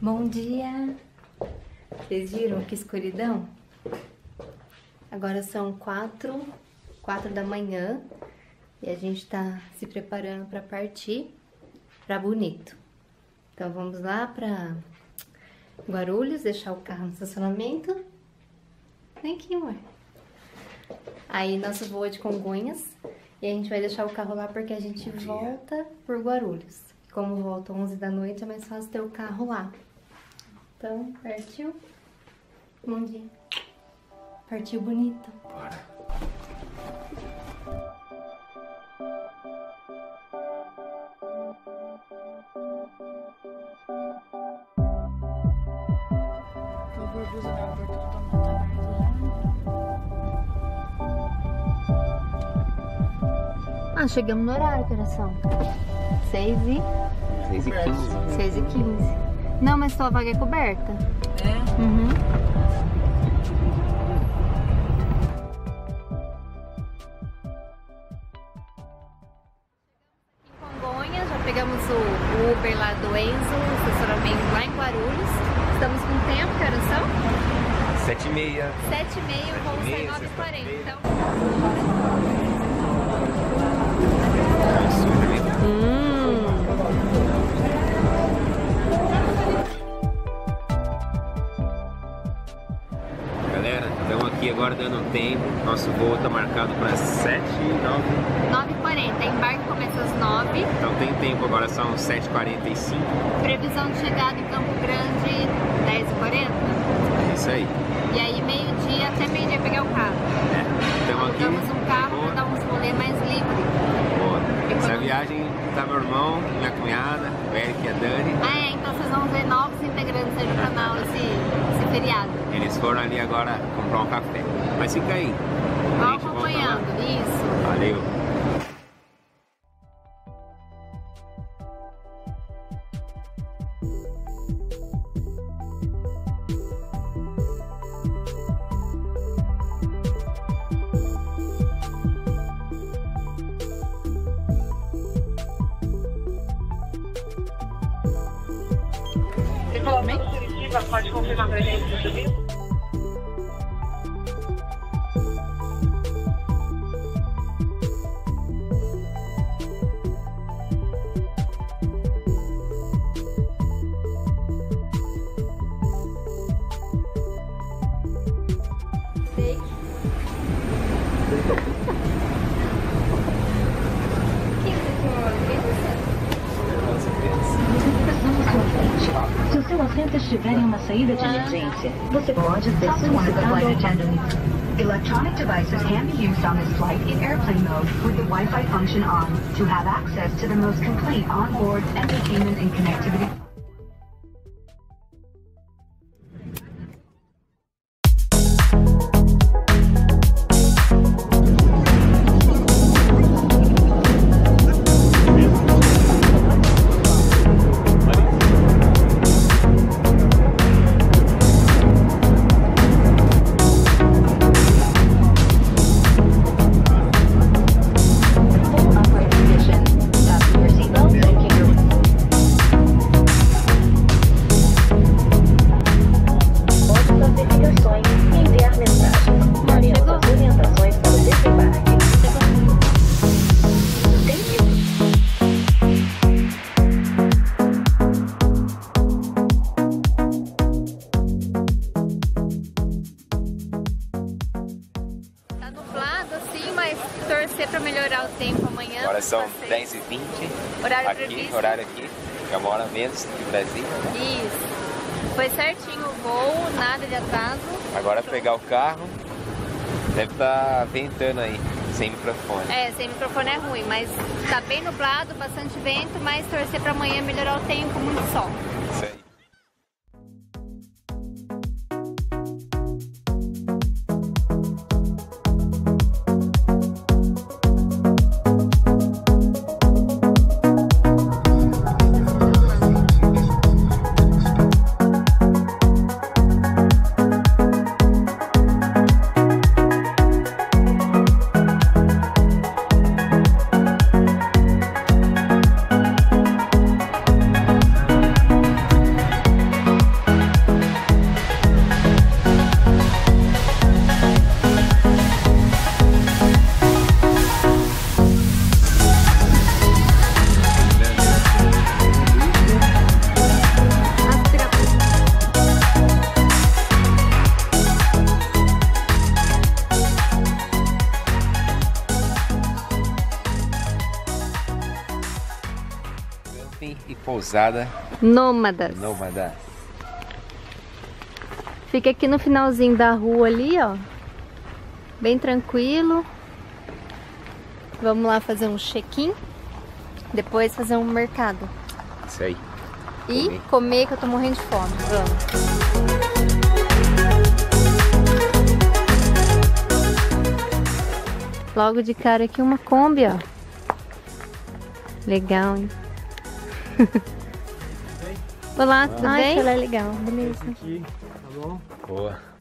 Bom dia! Vocês viram que escuridão? Agora são 4 da manhã e a gente tá se preparando para partir para Bonito. Então vamos lá para Guarulhos, deixar o carro no estacionamento. Vem aqui, amor. Aí nosso voo é de Congonhas e a gente vai deixar o carro lá porque a gente volta por Guarulhos. Como volta 11 da noite, é mais fácil ter o carro lá. Então, partiu. Bom dia. Partiu Bonito. Bora. Ah, chegamos no horário, coração. 6h15. Não, mas sua vaga é coberta. É? Uhum. Em Congonhas, já pegamos o Uber lá do Enzo, o estacionamento lá em Guarulhos. Estamos com tempo, que horas são? 7h30. 7h30, o voo sai 9h40. Então... Galera, estamos aqui agora dando tempo. Nosso voo está marcado para 7h09. 9h40, embarque começa às 9h. Então tem tempo, agora são 7h45. Previsão de chegada em Campo Grande 10h40. É isso aí. E aí meio-dia até meio-dia pegar o carro. Estamos aqui. Alugamos um carro para dar uns rolê mais livre. Boa. Essa viagem tá meu irmão, minha cunhada, o Eric e a Dani. Ah, é, então vocês vão ver novos integrantes aí do canal esse feriado. Eles foram ali agora comprar um café. Mas fica aí. Vão acompanhando, isso. Valeu. Regulamento Curitiba, pode confirmar pra gente se subiu? Sei. Se o seu assento estiver em uma saída de emergência, você pode ser solicitado. Electronic devices can be used on this flight in airplane mode with the Wi-Fi function on to have access to the most complete onboard entertainment and connectivity. Torcer para melhorar o tempo amanhã. Agora são 10h20. Horário aqui, previsto. horário aqui. É uma hora menos que o Brasil. Isso. Foi certinho o voo, nada de atraso. Agora pegar o carro. Deve estar ventando aí, sem microfone. É, sem microfone é ruim, mas tá bem nublado, bastante vento, mas torcer para amanhã melhorar o tempo, muito sol. Isso aí. camping e pousada Nômadas. nômada. Fica aqui no finalzinho da rua ali, ó. Bem tranquilo. Vamos lá fazer um check-in. Depois fazer um mercado. Isso aí. E comer, que eu tô morrendo de fome. Vamos. Logo de cara aqui uma Kombi, ó. Legal, hein? Olá, tudo bem? Ela é legal, beleza. Boa.